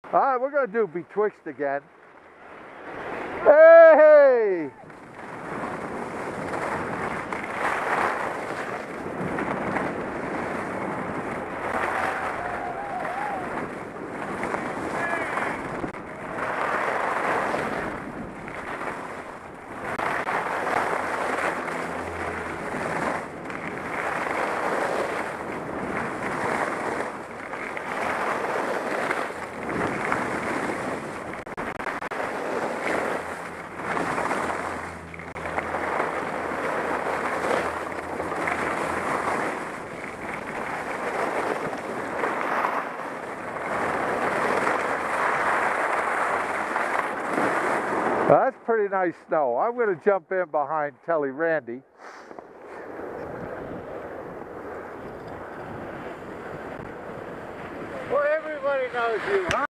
All right, we're going to do Betwixt again. Hey! Well, that's pretty nice snow. I'm going to jump in behind Telly Randy. Well, everybody knows you, huh?